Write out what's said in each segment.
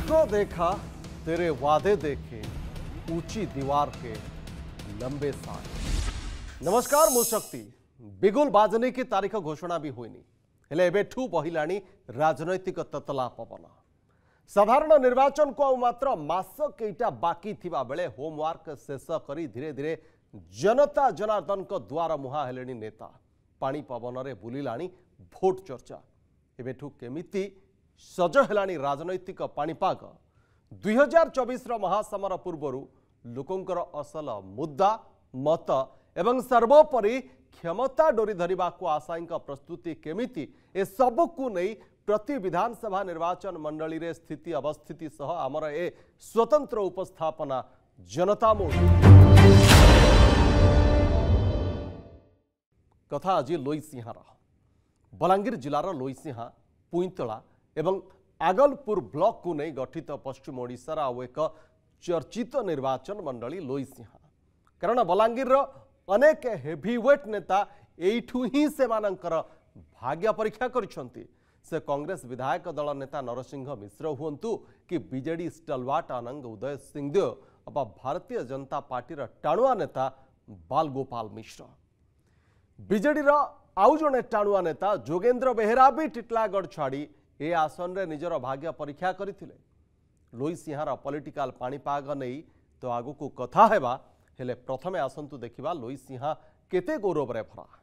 तुझको देखा तेरे वादे देखे ऊंची दीवार के लंबे साल। नमस्कार मु शक्ति। बिगुल बाजनी की तारीख घोषणा भी होइनी हेले एबेठू बहिलाणी राजनैतिक ततला पवन। साधारण निर्वाचन को मात्र मास केइटा बाकी थिबा बेले होमवर्क शेष करी धीरे धीरे जनता जनार्दन को द्वार मुहा हेलेनी नेता। पानी पवन रे बुलिलाणी भोट चर्चा। एबेठू केमिति सज हेलाणी राजनैतिक पाणीपाग। 2024 महासमर पूर्वर लोकंकर असल मुद्दा मत एवं सर्वोपरि क्षमता डोरी धरिबा को आशायी प्रस्तुति केमिति ए सबकु नहीं प्रति विधानसभा निर्वाचन मंडली रे स्थिति अवस्थिति सह आमर ए स्वतंत्र उपस्थापना जनता मोड कथा। आज लोईसिंहार बलांगीर जिलार लोईसिंहा पुईतला एवं आगलपुर ब्लॉक को नहीं गठित पश्चिम ओडिशार आउ एक चर्चित निर्वाचन मंडली लोईसिंहा। कारण बलांगीर अनेक हेवीवेट नेता एठू ही से मानकर भाग्य परीक्षा करिसेंती। से कांग्रेस विधायक दल नेता नरसिंह मिश्र हुंतु कि बीजेडी स्टलवाट अनंग उदय सिंहदेव अबा भारतीय जनता पार्टी टाणुआ नेता बालगोपाल मिश्र। बीजेडी आउ जड़े टाणुआ नेता जोगेंद्र बेहेरा भी टिटलागढ़ छाड़ी ए आसन रे निजर भाग्य परीक्षा करथिले। लोईसिंहार पॉलिटिकल पाणीपाग नहीं तो आगु को कथा हेबा हेले प्रथमे आसंतु देखिबा लोईसिंहा केते गौरव रे भरा।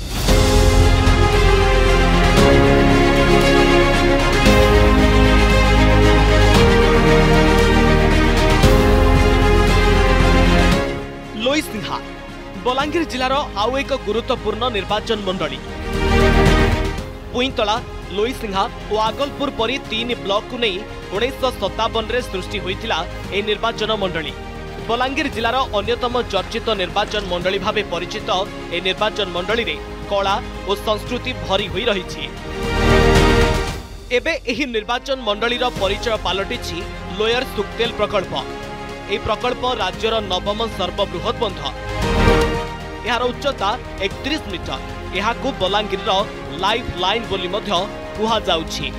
लोईसिंहा बलांगीर जिलार आउ एक गुरुत्वपूर्ण निर्वाचन मंडली। पुईतला लोईसिंहा और आगलपुर परी 3 ब्लॉक को नहीं 1957 रे सृष्टि होइतिला ए निर्वाचन मंडली। बलांगीर जिलार अन्यतम चर्चित निर्वाचन मंडली भावे परिचित ए निर्वाचन मंडली रे कला और संस्कृति भरी हुई रही। एबे एही निर्वाचन मंडली रो परिचय पालटिछि लोयर सुक्तेल प्रकल्प। ए प्रकल्प राज्यर नवम सर्वबृहत बंध। यार उच्चता 31 मीटर। यहाकू बलांगीर लाइफ लाइन बोली मध्य कुहा जाउछि।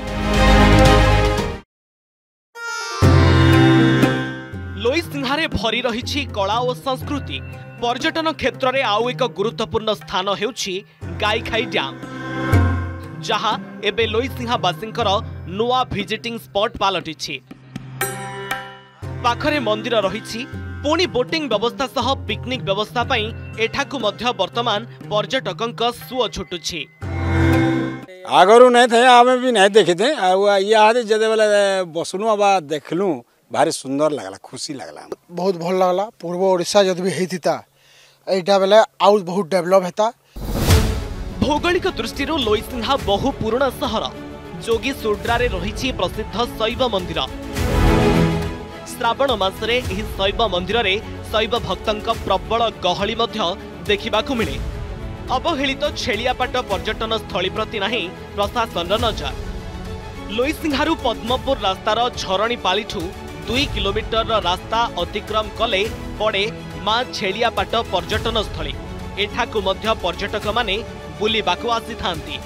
लोईसिंहारे भरी रही कला और संस्कृति। पर्यटन क्षेत्र में आउ एक गुरुत्वपूर्ण स्थान हेउछि गाईखाई डैम, जहाँ एबे लोईसिंहावासींकर नुआ विजिटिंग स्पॉट पालटिछि। पाखरे मंदिर रही पुणी बोटिंग व्यवस्था सह पिकनिक व्यवस्था पई एठाकू मध्य वर्तमान पर्यटकंक सुओ छुटुछि। आगरू नहीं थे आमे भी नहीं देखे थे ये जदे बेले बसनु बा देखलु भारी सुंदर लगला, खुशी लगला, बहुत भल लगला। पूर्व ओडिशा जद भी हेतिता एटा बेले आउ बहुत डेवलप हेता। भौगोलिक दृष्टि लोईसिंहा बहु पुराना सहर। जोगी सुड्रा रे रही प्रसिद्ध शैव मंदिर। श्रावण मासरे एही शैव मंदिर रे शैव भक्तंक प्रबल गहली मध्य देखिबाकू मिले। अवहेलित छेलियापाट पर्यटन स्थली प्रति नाही प्रशासन नजर। लोईसिंहारू पद्मपुर रास्तार झरणी पालीठू 2 किलोमीटर रास्ता अतिक्रम कले पड़े मां छेलियापाट पर्यटन स्थली। एठाकू मध्य पर्यटक माने बुलिबाकू आसीथांती।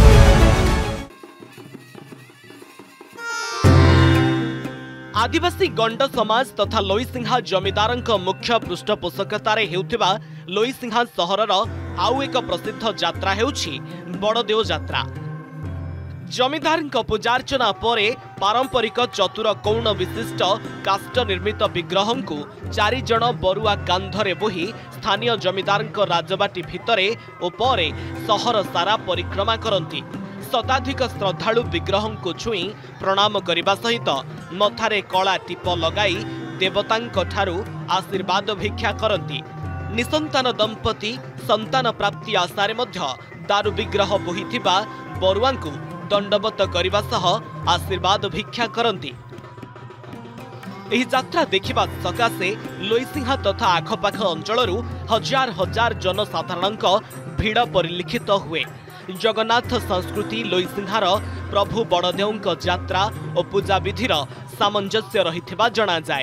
आदिवासी गंड समाज तथा लोईसिंहा जमीदारंक मुख्य पृष्ठपोषकतारे हेउथिबा लोईसिंहा सहरर आउ एक प्रसिद्ध यात्रा हेउछि बड़देव यात्रा। जमीदारंक पूजार्चना परे पारंपरिक चतुर कौण विशिष्ट काष्ठ निर्मित विग्रह को 4 जण बरुआ कांधरे बोही स्थानीय जमीदारंक राजबाटी भितरे और परे सहर सारा परिक्रमा करती। शताधिक श्रद्धालु विग्रह को छुई प्रणाम करने सहित मथारे कला टीप लगाई देवतांक ठारू आशीर्वाद भिक्षा करती। निसंतान दंपति संतान प्राप्ति आशारे मध्य दारु विग्रह बोहिथिबा बरुआंकु दंडवत करने सह आशीर्वाद भिक्षा करती। एही यात्रा देखिबा सकाशे लोईसिंहा तथा आखपाख अंचलरू हजार हजार जनसाधारणक भीड़ परिलक्षित हुए। जगन्नाथ संस्कृति लोईसिंहार प्रभु बड़देवंक यात्रा और पूजा विधिर सामंजस्य रहिथिबा जणा जाए।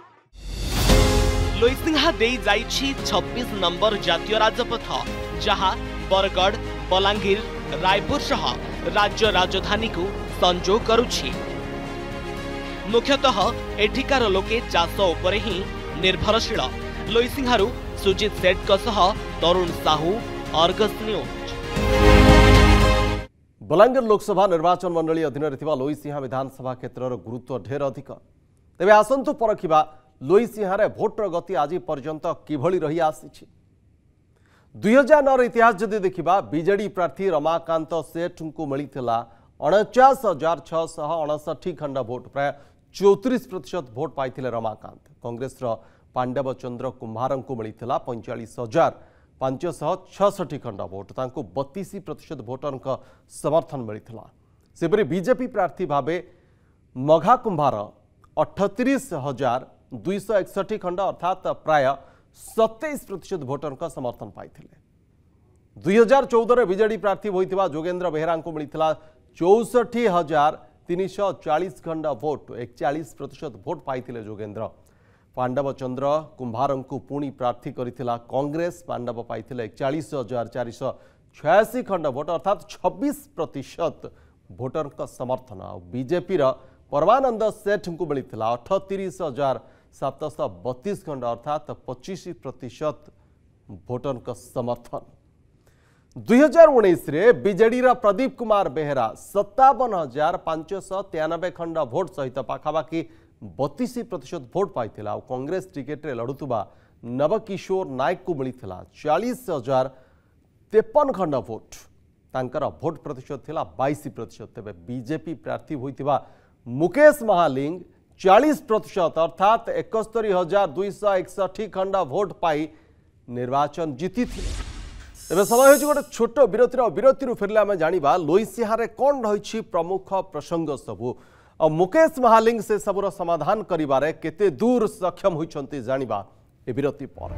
लोईसिंहा देई जाइछि 26 नंबर जातीय राजपथ, जहाँ बरगढ़, बलांगीर, रायपुर सह राज्य राजधानी को संजोग करुछि। मुख्यतः एठिकार लोके चाष उपरे ही निर्भरशील। लोईसिंहारू सुजित सेठ तरुण साहू, अर्गस न्यूज। बलांगीर लोकसभा निर्वाचन मंडली अधीन लोईसिंहा विधानसभा क्षेत्र गुरुत्व ढेर अधिक। तेबे आसंतु परखिबा लोईसिंहारे भोटर गति आज पर्यंत किभली रही आसी। 2009 इतिहास जदि देखिबा बीजेडी प्रार्थी रमाकांत सेठ को मिलता 49,659 खंड भोट, प्राय 34% भोट पाइथिले रमाकांत। कांग्रेस पांडव चंद्र कुंभार को मिलता 45,566 खंड भोट, तांको 32% भोटर समर्थन मिलता। सेपरी बीजेपी प्रार्थी भावे मघा कुंभार 38,261 खंड अर्थात प्राय 27% भोटर समर्थन पाइथिले। 2014 बीजेडी प्रार्थी होइतिबा जोगेंद्र बेहेरा को मिलता 64,340 खंड भोट, 41% भोट पाइथिले जोगेंद्र। पांडव चंद्र कुंभार को पुणी प्रार्थी करिथिला कांग्रेस। पांडव पाइथिले 41,486 खंड भोट अर्थात 26% भोटर समर्थन। बीजेपी परमानंद सेठ को मिलता 38,732 खंड अर्थात 25% भोटर समर्थन। 2019 बीजेडी प्रदीप कुमार बेहेरा 57,593 खंड भोट सहित पाखापाखि 32% भोट पाइथिला। कांग्रेस टिकेट रे लड़ुतुबा नवकिशोर नायक को मिलता 40,053 खंड भोट, तांकर भोट प्रतिशत थिला 22%। तेबे बीजेपी प्रार्थी होइतिबा मुकेश महालिंग 40% अर्थात 71,261 खंड भोट पाई निर्वाचन जीति थिले। तेबे समय होइछि गोटे छोट विरतिर फेरले आमे जानिबा लोईसिंहारे कोन रहिछि प्रमुख प्रसंग सबु और मुकेश महालिंग से सबुर समाधान करिबारे केते दूर सक्षम होइछन्ति जानिबा ए विरति पर।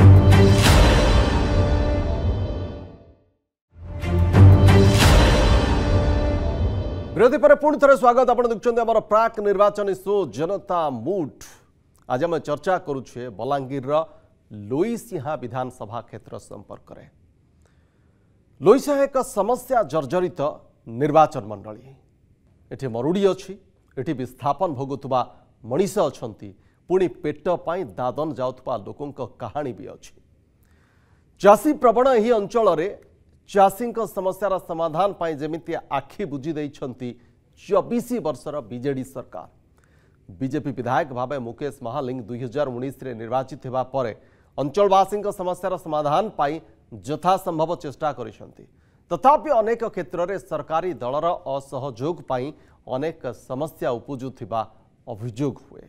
विरोधी पर पुणी थे स्वागत। आप देखते आम प्राक निर्वाचन शो जनता मूड। आज आम चर्चा करुछे बलांगीर लोईसिंहा विधानसभा क्षेत्र संपर्क में। लोईसिंहा एक समस्या जर्जरित निर्वाचन मंडली। एठी मरुड़ी अच्छी, एठी विस्थापन भोगुवा मनीष अछंती, पुणी पेट पाई दादन जाउथबा लोकंक कहानी भी अच्छी। चाषी प्रवण यही अंचल चाषी समस्यार समाधान पाई जेमिति आखि बुझी देइछंती 24 वर्षर बीजेडी सरकार। बीजेपी विधायक भावे मुकेश महालिंग 2019 रे निर्वाचित हेबा परे अंचलवासी समस्यार समाधान पाई यथासंभव चेष्टा करिसंती। तथापि अनेक क्षेत्र में सरकारी दलर असहयोग पाई अनेक समस्या उपजुथिबा अभियोग हुए।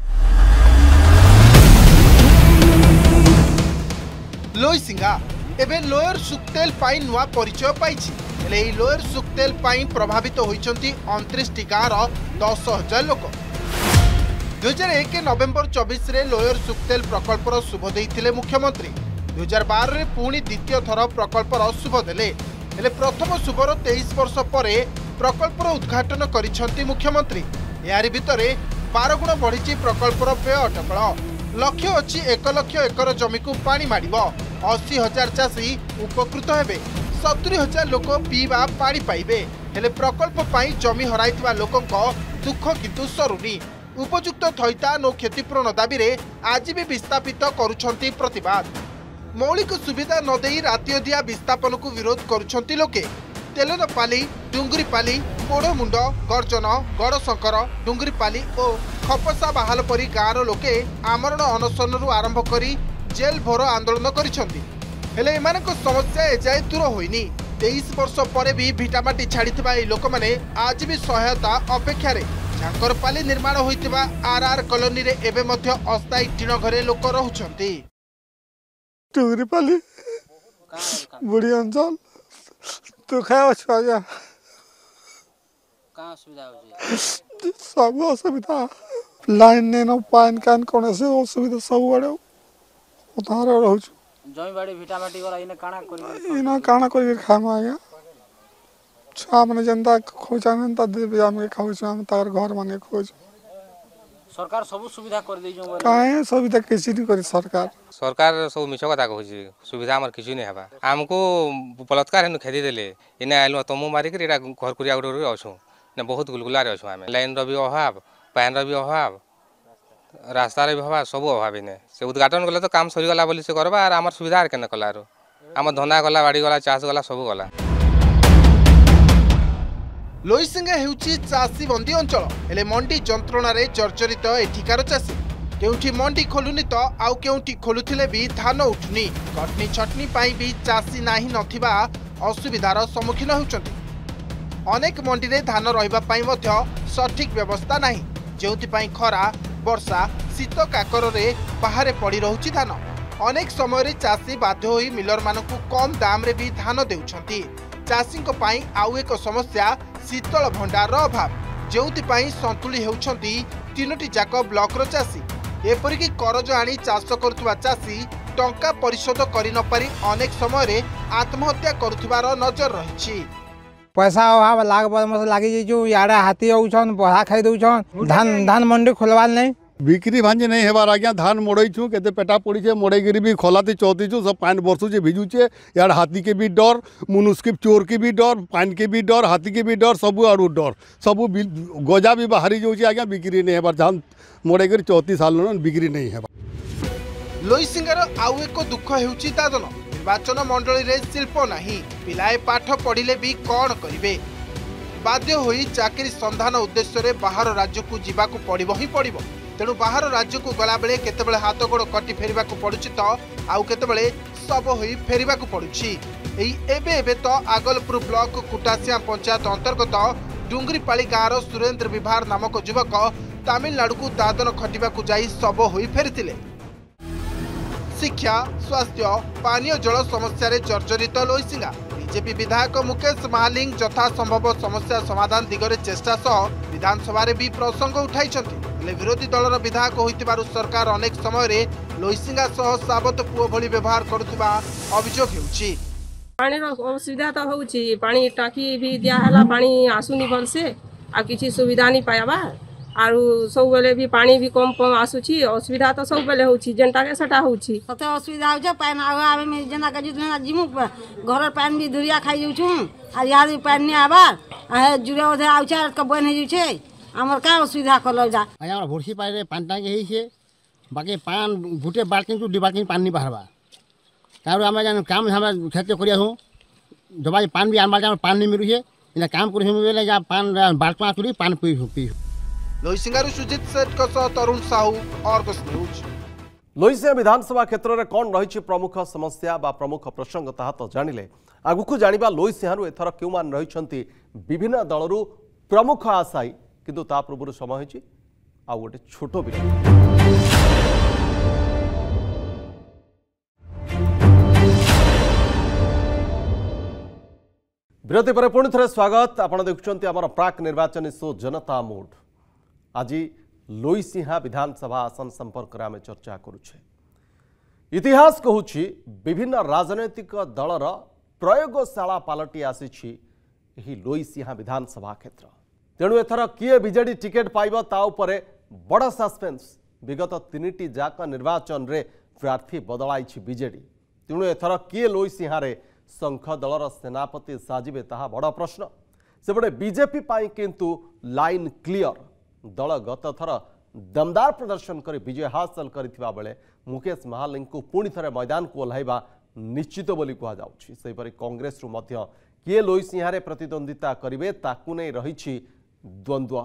लोईसिंहा एबे लोयर सुक्तेल पाई नुआ परिचय पाइछि। हेले ई लोयर सुक्तेल पाई प्रभावित होइछंती 29 टी गाँर 10,000 लोक। 2001 नवेम्बर 24 रे लोयर सुक्तेल प्रकल्पर शुभ देइथिले मुख्यमंत्री। 2012 रे पुणी द्वितीय थर प्रकल्पर शुभ देले। हेले प्रथम शुभर 23 वर्ष परे प्रकल्पर उद्घाटन करिछंती मुख्यमंत्री। यारी भितरे 12 गुण बढ़िछि प्रकल्पर व्यय अटकल। लक्ष्य अछि 1 लाख एकर जमी को पानी माडिबो। 80,000 चाषी उपकृत हेबे। 70,000 लोक पीवा पानी पाइबे। हेले प्रकल्प पाई जमी हराइथिबा लोकंक दुख किंतु सरुनी। उपयुक्त थैतान और क्षतिपूरण दाबी रे आज भी विस्थापित करुछंती प्रतिवाद। मौलिक सुविधा न देई रातिअधिया विस्थापन को विरोध करुछंती लोके। तेलनपाली, डुंगरीपाली, पोड़मुंड, गर्जन, गड़शंकर, डुंगरीपाली और खपसा बाहाल परी गाँवर लोके आमरण अनशन आरंभ करी जेल भर आंदोलन करिछंती। हेले एमानक समस्या एजाए दूर होइनी। 23 वर्ष परे भी भिटामाटी छाड़िथिबा ए लोक माने आज भी सहायता अपेक्षा रे। झांकरपाली निर्माण होइथिबा आरआर कॉलोनी रे एबे मध्य अस्थायी टीन घरे लोक रहुछंती। डुंगरीपाली बुढ़ी अंचल तो खाया छुआ कहाँ असुविधा हो सब असुविधा लाइन नहीं पान कान कौन से असुविधा सब बड़े उतार रहू जमी बाड़ी भिटामाटी वाला इने काना कर खामा आज्ञा छुआ मैंने जनता खोजा जनता देवे आम के खाऊ आम तार घर माने खोज सरकार सब सुविधा कर दे काहे सुविधा किसी नहीं करी सरकार सब मिछ कथा कहूँ सुविधा आम किसी नहीं हेबा आमको बलात्कार हेन खेदी देले इने आइलु तमु मारिक घर कुरिया गुड़ अच्छू बहुत गुलगुलारे अच्छू आम लाइन भी अभाव पानी भी अभाव रास्तार भी अभाव सब अभाव इने से उद्घाटन कले तो काम सरीगला बोली से करबा और आमर सुविधा केने कला आम धंदा गला बाड़ी गला चाष गला सब गला। लोईसिंगा हेउची चाषी बंदी अंचल हेले मंडी जंत्रणार जर्जरित एठिकार चाषी केउठी मंडी खोलुनी तो आउ केउठी खोलुथिले भी धान उठुनी कटनी छटनी पाई भी चाषी नाही नथिबा असुविधार सम्मुखीन होउचंती। अनेक मंडी रे धान रहिबा पाई मध्य सठिक व्यवस्था नाही जेउति पाई खरा वर्षा शीत काकर रे बाहरे पड़ी रहुची धान। अनेक समय रे चाषी बाध्य होई मिलर मानकु कम दाम रे भी धान देउछंती। चाषी को पाई आउ एक समस्या शीतल भंडार अभाव जेउति पाई संतुली हेउछंती तीनोटी जाक ब्लॉक रो चाषी। एपरिकी करज आनी चाष करुवा चाषी टंका परिशोध करि न पारि अनेक समय रे आत्महत्या करुथिबार नजर रहिछि। पैसा अभाव लगी इे हाथी आउन बहा खाई दौन धान मंडी खोलवार नहीं बिक्री भांजे नहीं हेबार आज्ञा धान मोड़ईछु केते पेटा पड़ी मोड़ेगिरी भी खोलाती चौतीछु सब पानी बरसुचे भिजुचे यार हाथी के भी डर मुनुष चोर के भी डर पानी के भी डर हाथी के भी डर सबू आड़ डर सबू गजा भी बाहरी जाऊँगी आज्ञा बिक्री नहीं हेबार धान मोड़ेगिरी 34 साल बिक्री नहीं हेबार। लोईसिंगार आउ एक दुख हेउची दादन निर्वाचन मंडली रे शिल्प नाही पिलाए पाठ पढ़िले भी कौन करिवे बाध्य होई चाकरी संधान उद्देश्य रे बाहर राज्य को जीवाकू पड़िबो ही पड़िबो। तेणु बाहर राज्य को गला बेले केतेबेले हाथ गोड़ कटी फेरिबाकू पड़ुछि तो आउ केतेबेले सब होई फेरिबाकू पड़ुछि। एई एबे तो आगलपुर ब्लॉक कुटासिया पंचायत अंतर्गत डुंगरीपाली गाँव सुरेंद्र विभार नामक युवक तमिलनाडु को दादन खटिबाकू जाई सब होई फेरिथिले। शिक्षा स्वास्थ्य पानीय जल समस्या रे जर्जरित लोईसिंगा बीजेपी विधायक मुकेश महालिंग यथासंभव समस्या समाधान दिगरे चेष्टा सह विधानसभा रे भी प्रसंग उठाइछन्ति। हेले विरोधी दलर विधायक होइतिबारु सरकार अनेक समय रे लोईसिंगा सह साबत पुओ भली व्यवहार करुथिबा अभियोग हेउछि। पानी असुविधा तो होउछि पानी टाकी भी दिया हला पानी आसुनी भलसे आ किछि सुविधा नहीं पायाबा आरु सब बेले भी पानी भी कम कम आसुची असुविधा तो सब बेले होउछि जेंटा के सटा होउछि सते असुविधा हो पानी आवे में जेना के जितना जिमु घर पानी भी दुरिया खाई जाउछु आ याद पानी नहीं आबा आ जुरे ओधे आउछा के बन हे छै हमर का असुविधा करल जा हमरा भोरसी पानी रे पानी टांगे हे छै बाकी पान भुटे बाल्टी टू डिबाल्टी पानी बाहरबा तारो हम जान काम हमरा खेत करिया हो दबाई पानी भी आमा पानी मिरु छै इना काम करि हम बेले जा पान बाल्टी चुरी पानी पी लोईसिंगारु सुजित सेठ को सह तरुण साहू आर्गस न्यूज। लोईसिंगा विधानसभा क्षेत्र में कौन रही प्रमुख समस्या बा प्रमुख प्रसंग ताहा तो जानिले आगुक जानिबा लोईसिंगारु एथर क्यों मान रही विभिन्न दलरू प्रमुख आशायी किंतु ता पूर्व समय होइछि आ गोटे छोट विरति पर पुणी थे स्वागत आपण देखुछन्ति हमर प्राक निर्वाचन शो जनता मूड। आज लोईसिंहा विधानसभा आसन संपर्क में आम चर्चा करुछे। इतिहास कहूछि विभिन्न राजनैतिक दलर प्रयोगशाला पलटि आसी लोईसिंहा विधानसभा क्षेत्र। तेणु एथर किए बीजेडी टिकेट पाइब ता उपरे बड़ सस्पेंस विगत 3टी जाक निर्वाचन रे प्रार्थी बदलाई बीजेडी। तेणु एथर किए लोईसिंहा रे संख दलर सेनापति साजिबे ताहा बड़ प्रश्न। सेपटे बीजेपी पाई किंतु लाइन क्लियर दल गत थर दमदार प्रदर्शन कर विजय हासिल करथिबा बेले मुकेश महालिंग को पुणी थे मैदान को ओह्लाइबा निश्चित बोली कहुछि। सेहिपरि कांग्रेस रु मध्य किए लोईसिंहा रे प्रतिद्वंदिता करिवे ताकु नै रहिछि द्वंद्व।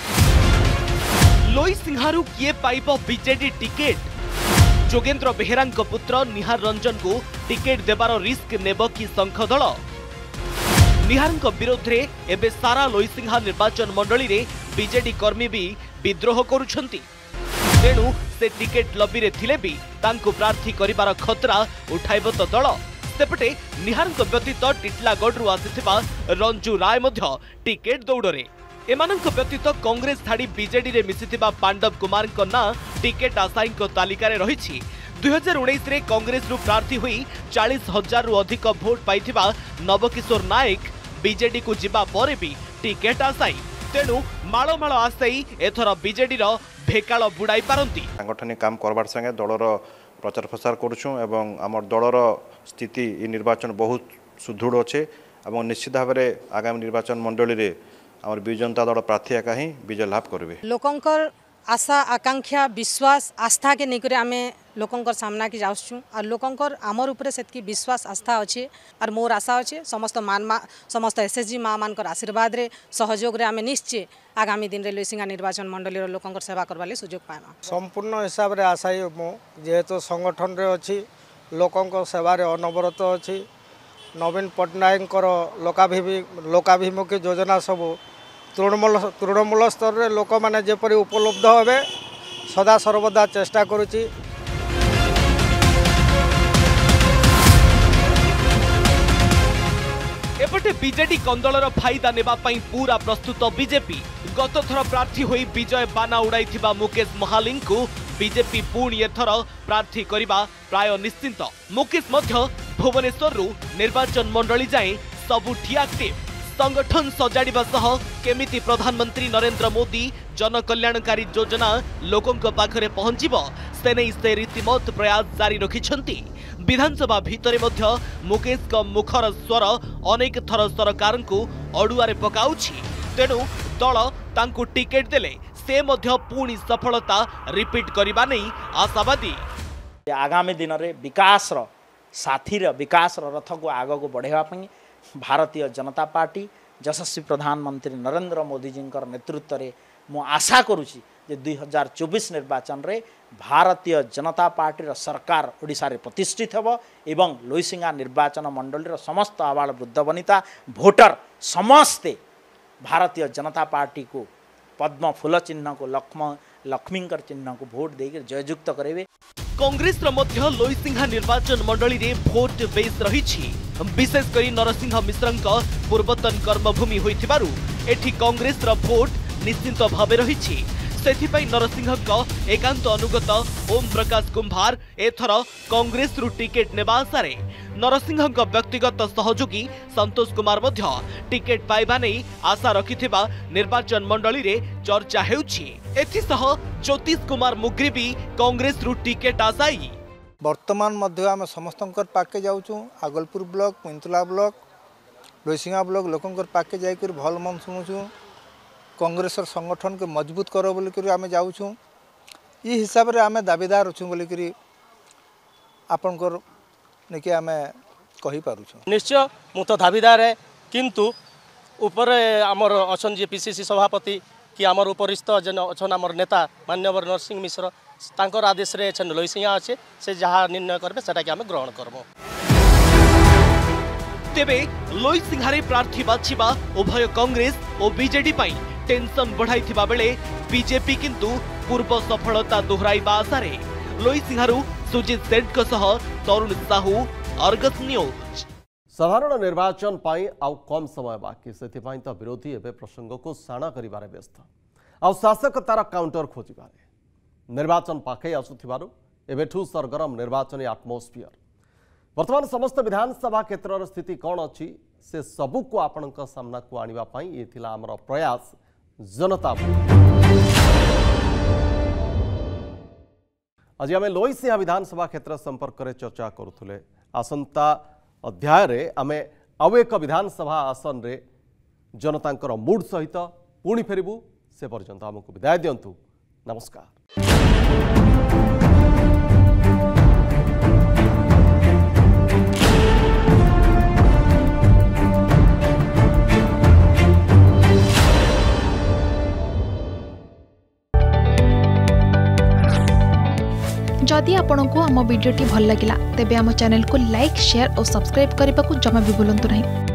लोईसिंहारु किए पाइबो बीजेडी टिकेट जोगेंद्र बेहेरा पुत्र निहार रंजन को टिकेट देबार रिस्क नेब कि संख दल। निहार विरोध रे एबे सारा लोईसिंहा निर्वाचन मंडली रे बीजेडी कर्मी भी विद्रोह करुछंती। तेणु से टिकेट लबी रे थिले भी तांको प्रार्थी करिबार खतरा उठाइब तो दल। सेपटे निहार व्यतीत टिटलागढ़ आसिथिबा रंजू राय मध्य टिकेट दौड़रे। एमानंक व्यतीत कांग्रेस छाड़ी बीजेडी रे मिसिथिबा पांडव कुमार ना टिकेट आशायी तालिका रे रहिछि। 2019 रे कांग्रेस रु प्रार्थी हुई 40,000 रु अधिक भोट पाइथिबा नवकिशोर नायक बीजेडी को जिबा परे भी टिकेट आशायी। तेणु माଳ आशायी एथर बीजेडी रो भेकाळ बुड़ाई पारंती। संगठनिक काम करबार संगे दलर प्रचार प्रसार करूछु एवं हमर दलर स्थिति इ निर्वाचन बहुत सुदृढ़ अच्छे और निश्चित भाव में आगामी निर्वाचन मंडली रे आमर विजु जनता दल प्रार्थी एका ही विजय लाभ करेंगे। लोकंकर आशा आकांक्षा विश्वास आस्था के नहीं आम लोकंकर सामना की जाऊँ और लोकंकर आमर उपरे सेतकी विश्वास आस्था अच्छे और मोर आशा अच्छे समस्त एसएचजी माँ मान आशीर्वाद रे सहयोग रे आम निश्चय आगामी दिन रे लुइसिंगा निर्वाचन मंडली लोकंकर सेवा करवाले सुजोग पाएमा। संपूर्ण हिसाब रे आशायी मु जेहेतु संगठन रे अच्छी लोकंकर सेवा रे अनवरत अच्छी नवीन पट्टनायक लोकाभिमुखी योजना सबू तृणमूल स्तर रे लोक माने जेपरि उपलब्ध हेबे सदा सर्वदा चेष्टा करुची। एपटे बीजेडी कंदलर फायदा नेबा पई पूरा प्रस्तुत बीजेपी गत थर प्रार्थी होई विजय बाना उड़ाइथिबा मुकेश महालिंग को बीजेपी पुणी एथर प्रार्थी करिबा प्राय निश्चिंत। मुकेश मध्य भुवनेश्वर निर्वाचन मंडली जाए सबुठी एक्टिव संगठन सजाड़िबा सह केमिति प्रधानमंत्री नरेंद्र मोदी जन कल्याणकारी योजना लोकों पाखरे पहुंचीबो से नहीं से रीतिमत प्रयास जारी रखिछंती। विधानसभा भितरे मध्य मुकेश का मुखर स्वर अनेक थर सरकार को अड़ुआरे पकाउछि तेणु दल तांकु टिकेट देले से मध्य पुणी सफलता रिपीट करिबा नै आशावादी। आगामी दिन रे विकास रो साथी रो विकास रो रथ को आग को बढ़ेवा पई भारतीय जनता पार्टी यशस्वी प्रधानमंत्री नरेंद्र मोदी जी नेतृत्व में मु आशा करुच्ची जे 2024 निर्वाचन रे भारतीय जनता पार्टी सरकार ओडिशा रे प्रतिष्ठित हेबो एवं लुइसिंगा निर्वाचन मंडली समस्त आबाल वृद्ध वनिता भोटर समस्ते भारतीय जनता पार्टी को पद्म फूल चिन्ह को लक्ष्मीकर चिन्ह को भोट देकर जययुक्त करेंगे। कांग्रेस मध्य लुइसिंगा निर्वाचन मंडली रे भोट बेस रही विशेष करी नरसिंह मिश्रंक पूर्वतन कर्मभूमि होइथिबारु एठी कांग्रेस रो भोट निश्चिंत भावे रही सेथिपाई नरसिंह एकांत अनुगत ओम प्रकाश कुंभार एथर कांग्रेस रु टिकेट नेबा आशारे नरसिंह व्यक्तिगत सहयोगी संतोष कुमार मध्य टिकेट पाइबा नै आशा रखिथिबा निर्वाचन मंडली रे चर्चा हेउछि। एथिसह ज्योतिष कुमार मुग्री भी कांग्रेस रु टिकेट आशाई। वर्तमान मध्य आम समस्त पाके जाऊँ Agalpur block Kuntala block Loisinga block लोकंकर पाके जाकर भल मन शुणुचु कांग्रेस संगठन के मजबूत कर बोलिक आम जाऊँ ये हिसाब से आम दाबीदार अच्छु बोलिक आपणकर नहीं आम कहीपरु। निश्चय मु तो दाबीदार है किंतु ऊपर आमर अच्छा जी पीसीसी सभापति कि आमर उपरिस्थ जेन अच्छा आमर नेता मान्यवर नरसिंह मिश्र तांकर आदेश रे लुइसिंगा अच्छे से जहाँ निर्णय करेंगे सेटा कि आम ग्रहण करबो। तेबे लुइसिंगारे प्रार्थी बाछिबा उभय कांग्रेस और बीजेडी पाई टेंशन बढ़ाइथिबा बेले बीजेपी किंतु पूर्व सफलता दोहराइबा आशारे लुइसिंगारु सुजित सेठ सह तरुण साहू अर्गस न्यूज। साधारण निर्वाचन पाई आउ कम समय बाकी सेथिपाई तो विरोधी एबे प्रसंग को साणा करिबारे व्यस्त आउ शासक तार काउंटर खोजिबारे निर्वाचन पाखे आसुथिबारु एबेठू सरगरम निर्वाचन आटमोस्फियर वर्तमान समस्त विधानसभा क्षेत्र स्थिति कौन अच्छी से सबू को आपण सामना को आनिबा पाई ये थिला हमर प्रयास जनता। आज आम लुइसिंगा विधानसभा क्षेत्र संपर्क में चर्चा करुले आसंता अध्याय रे आमे आउ एक विधानसभा आसन रे जनतांकर मूड सहित पुणी फेरबू से पर्यंत आमको विदाय दिंतु। नमस्कार। जदि आपंक आम भिडी भल लगा तेब आम चैनल को लाइक शेयर और सब्सक्राइब करने को जमा भी भूलु नहीं।